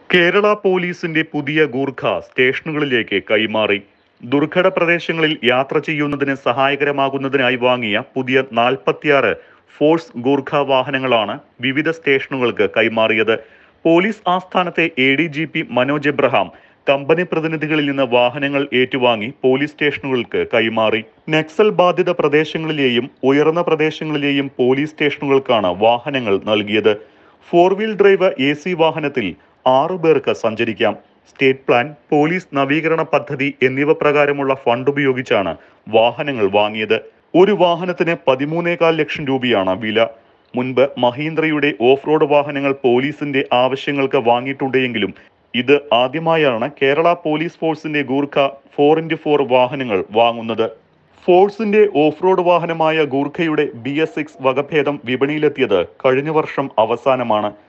കേരള പോലീസിന്റെ പുതിയ ഗൂർഖ സ്റ്റേഷനുകളിലേക്ക് കൈമാറി. ദുർഘട പ്രദേശങ്ങളിൽ യാത്ര ചെയ്യുന്നതിന് സഹായകരമാകുന്നതിനായി വാങ്ങിയ പുതിയ 46 ഫോഴ്സ് ഗൂർഖ വാഹനങ്ങളാണ് വിവിധ സ്റ്റേഷനുകൾക്ക് കൈമാറിയത്. പോലീസ് ആസ്ഥാനത്തെ ADGP മനോജ് എബ്രഹാം കമ്പനി പ്രതിനിധികളിൽ നിന്ന് വാഹനങ്ങൾ ഏറ്റുവാങ്ങി പോലീസ് സ്റ്റേഷനുകൾക്ക് കൈമാറി. നക്സൽ ബാധിത പ്രദേശങ്ങളിലെയും ഉയർന്ന പ്രദേശങ്ങളിലെയും പോലീസ് സ്റ്റേഷനുകൾക്കാണ് വാഹനങ്ങൾ നൽകിയത്. 4-വീൽ ഡ്രൈവ് AC വാഹനത്തിൽ 6 പേർക്ക് സഞ്ചരിക്കാം. സ്റ്റേറ്റ് പ്ലാൻ, പോലീസ് നവീകരണ പദ്ധതി എന്നിവ പ്രകാരമുള്ള ഫണ്ട് ഉപയോഗിച്ചാണ് വാഹനങ്ങൾ വാങ്ങിയത്. ഒരു വാഹനത്തിന് 13.25 ലക്ഷം രൂപയാണ് വില. മുൻപ് മഹീന്ദ്രയുടെ ഓഫ് റോഡ് വാഹനങ്ങൾ പോലീസിന്റെ ആവശ്യങ്ങൾക്ക് വാങ്ങിയിട്ടുണ്ടെങ്കിലും ഇത് ആദ്യമായാണ് കേരള പോലീസ് ഫോഴ്സിന്റെ ഗൂർഖ 4x4 വാഹനങ്ങൾ വാങ്ങുന്നത്. ഫോഴ്സിന്റെ ഓഫ് റോഡ് വാഹനമായ ഗൂർഖയുടെ BS6 വകഭേദം വിപണിയിലെത്തിയത് കഴിഞ്ഞ വർഷം അവസാനമാണ്.